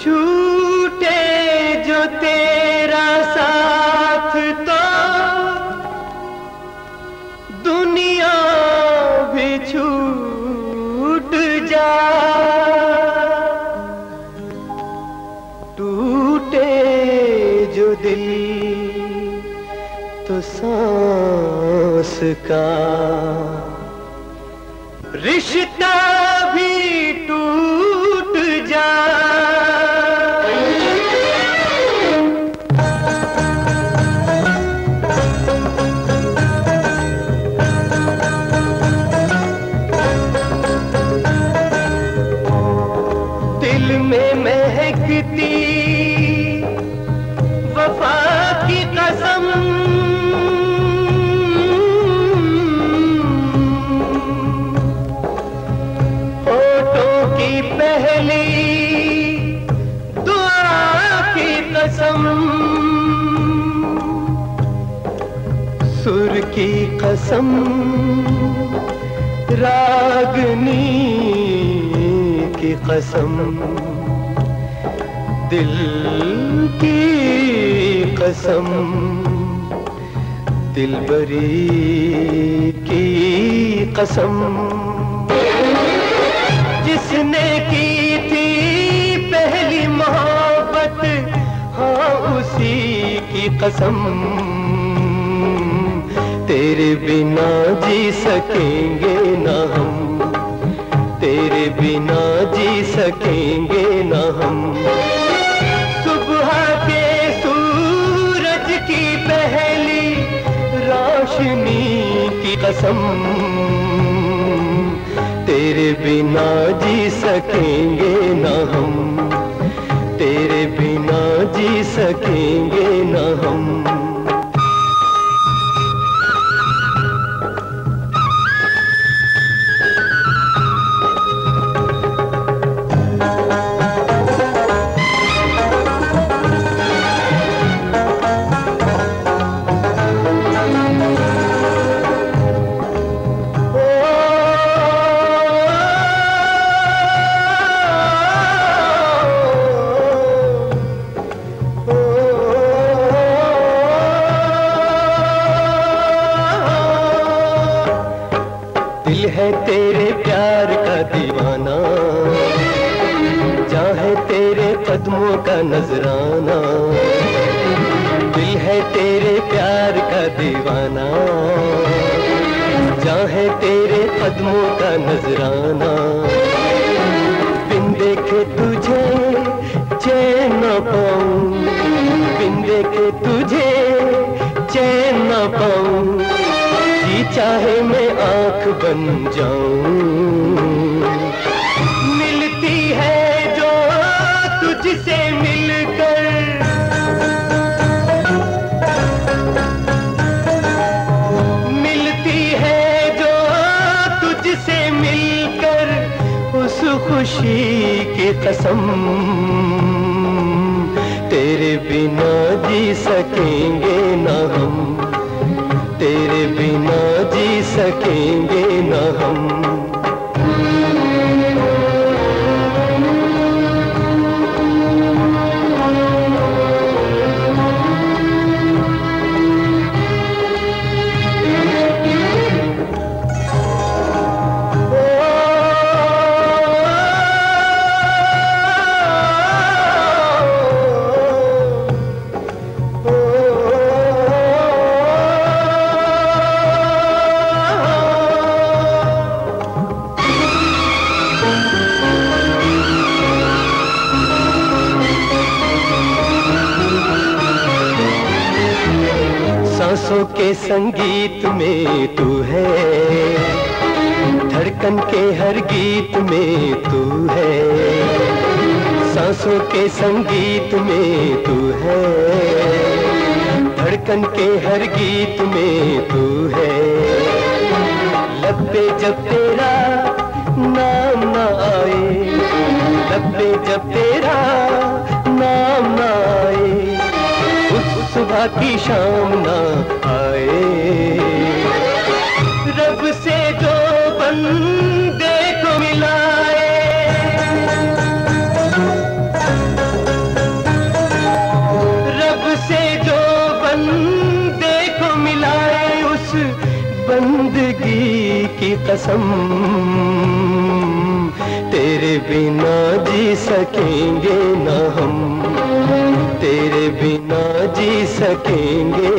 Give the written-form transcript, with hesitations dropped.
छूटे जो तेरा साथ तो दुनिया भी छूट जाए। टूटे जो दिल तो सांस का रिश्ता भी टूट जाए। दिल में महकती वफा की कसम पहली दुआ की कसम, सुर की कसम, रागनी की कसम, दिल की कसम, दिलबरी की कसम। जिसने की थी पहली मोहब्बत, हाँ उसी की कसम। तेरे बिना जी सकेंगे ना हम, तेरे बिना जी सकेंगे ना हम। सुबह के सूरज की पहली रोशनी की कसम, तेरे बिना जी सकेंगे ना हम, तेरे बिना जी सकेंगे ना हम। है तेरे प्यार का दीवाना, चाहे तेरे कदमों का नजराना। दिल है तेरे प्यार का दीवाना, चाहे तेरे कदमों का नजराना। बिन देखे तुझे चैन न पाऊं, बिन देखे तुझे चैन न पाऊं। जी चाहे मैं आंख बन जाऊं, मिलती है जो तुझसे मिलकर, मिलती है जो तुझसे मिलकर, उस खुशी की कसम। तेरे बिना जी सकेंगे ना हम, तेरे बिना जी सकेंगे ना हम। सांसों के संगीत में तू है, धड़कन के हर गीत में तू है। सांसों के संगीत में तू है, धड़कन के हर गीत में तू है। लब पे जब तेरा नाम ना आए, लब पे जब तेरा नाम ना आए, सुबह की शाम ना आए। रब से जो बंदे को मिलाए, बंदगी की कसम, तेरे बिना जी सकेंगे ना हम, तेरे बिना जी सकेंगे